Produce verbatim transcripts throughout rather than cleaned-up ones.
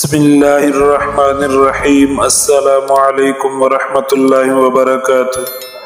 بسم اللہ الرحمن الرحیم۔ السلام علیکم ورحمۃ اللہ وبرکاتہ۔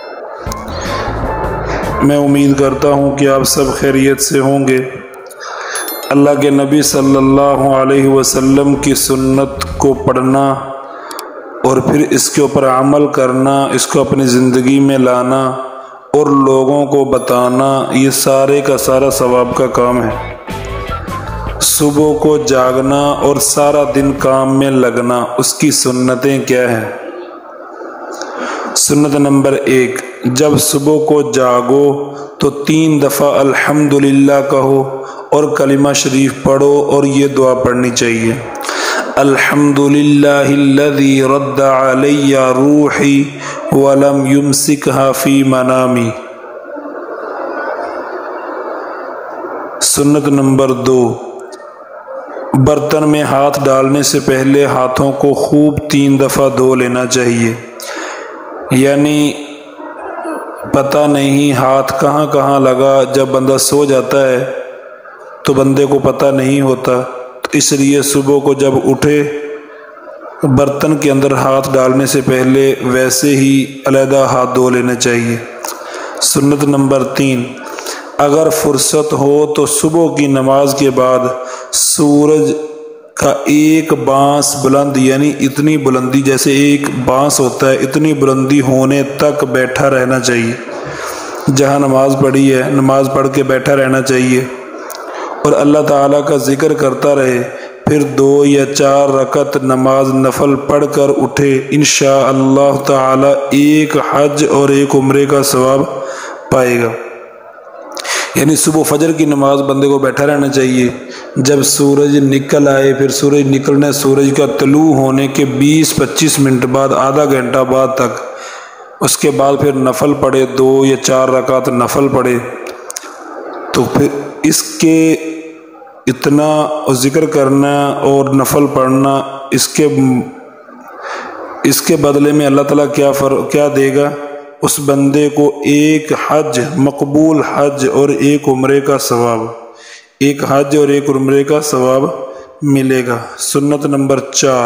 میں امید کرتا ہوں کہ آپ سب خیریت سے ہوں گے۔ اللہ کے نبی صلی اللہ علیہ وسلم کی سنت کو پڑھنا اور پھر اس کے اوپر عمل کرنا، اس کو اپنی زندگی میں لانا اور لوگوں کو بتانا، یہ سارے کا سارا ثواب کا کام ہے۔ صبح کو جاگنا اور سارا دن کام میں لگنا، اس کی سنتیں کیا ہیں؟ سنت نمبر ایک، جب صبح کو جاگو تو تین دفعہ الحمدللہ کہو اور کلمہ شریف پڑھو، اور یہ دعا پڑھنی چاہیے: الحمدللہ الذی رد علی روحی ولم یمسکها فی منامی۔ سنت نمبر دو، برتن میں ہاتھ ڈالنے سے پہلے ہاتھوں کو خوب تین دفعہ دھو لینا چاہیے، یعنی پتہ نہیں ہاتھ کہاں کہاں لگا، جب بندہ سو جاتا ہے تو بندے کو پتہ نہیں ہوتا، تو اس لیے صبح کو جب اٹھے برتن کے اندر ہاتھ ڈالنے سے پہلے ویسے ہی علیحدہ ہاتھ دھو لینا چاہیے۔ سنت نمبر تین، اگر فرصت ہو تو صبح کی نماز کے بعد سورج کا ایک بانس بلند، یعنی اتنی بلندی جیسے ایک بانس ہوتا ہے، اتنی بلندی ہونے تک بیٹھا رہنا چاہیے۔ جہاں نماز پڑھی ہے نماز پڑھ کے بیٹھا رہنا چاہیے اور اللہ تعالیٰ کا ذکر کرتا رہے، پھر دو یا چار رکعت نماز نفل پڑھ کر اٹھے، انشاءاللہ تعالیٰ ایک حج اور ایک عمرے کا ثواب پائے گا۔ یعنی صبح فجر کی نماز بندے کو بیٹھا رہنا چاہیے، جب سورج نکل آئے، پھر سورج نکلنے سورج کا طلوع ہونے کے بیس پچیس منٹ بعد، آدھا گھنٹہ بعد تک، اس کے بعد پھر نفل پڑھے، دو یا چار رکعت نفل پڑھے، تو پھر اس کے اتنا ذکر کرنا اور نفل پڑھنا، اس کے اس کے بدلے میں اللہ تعالیٰ کیا فر کیا دے گا؟ اس بندے کو ایک حج، مقبول حج اور ایک عمرے کا ثواب، ایک حج اور ایک عمرے کا ثواب ملے گا۔ سنت نمبر چار،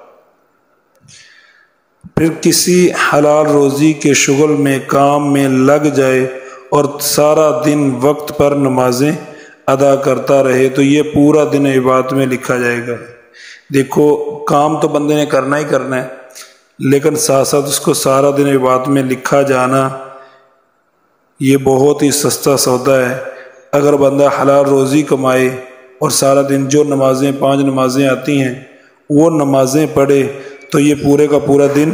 پھر کسی حلال روزی کے شغل میں کام میں لگ جائے اور سارا دن وقت پر نمازیں ادا کرتا رہے، تو یہ پورا دن عبادت میں لکھا جائے گا۔ دیکھو، کام تو بندے نے کرنا ہی کرنا ہے، لیکن ساتھ ساتھ اس کو سارا دن عبادت میں لکھا جانا، یہ بہت ہی سستا سودا ہے۔ اگر بندہ حلال روزی کمائے اور سارا دن جو نمازیں پانچ نمازیں آتی ہیں وہ نمازیں پڑھے، تو یہ پورے کا پورا دن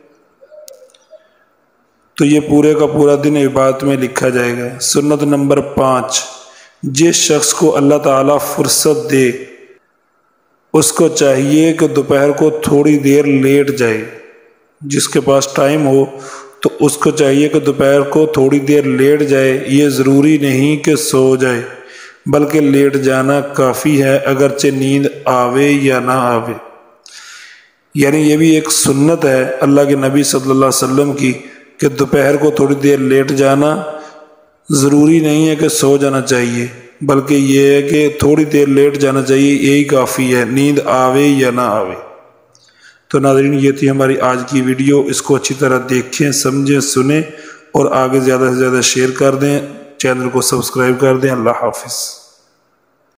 تو یہ پورے کا پورا دن عبادت میں لکھا جائے گا۔ سنت نمبر پانچ، جس شخص کو اللہ تعالیٰ فرصت دے اس کو چاہیے کہ دوپہر کو تھوڑی دیر لیٹ جائے۔ جس کے پاس ٹائم ہو تو اس کو چاہیے کہ دوپہر کو تھوڑی دیر لیٹ جائے۔ یہ ضروری نہیں کہ سو جائے، بلکہ لیٹ جانا کافی ہے، اگرچہ نیند آوے یا نہ آوے۔ یعنی یہ بھی ایک سنت ہے اللہ کے نبی صلی اللہ علیہ وسلم کی کہ دوپہر کو تھوڑی دیر لیٹ جانا، ضروری نہیں ہے کہ سو جانا چاہیے، بلکہ یہ ہے کہ تھوڑی دیر لیٹ جانا چاہیے، یہی کافی ہے، نیند آوے یا نہ آوے۔ تو ناظرین، یہ تھی ہماری آج کی ویڈیو، اس کو اچھی طرح دیکھیں، سمجھیں، سنیں اور آگے زیادہ سے زیادہ شیئر کر دیں، چینل کو سبسکرائب کر دیں۔ اللہ حافظ۔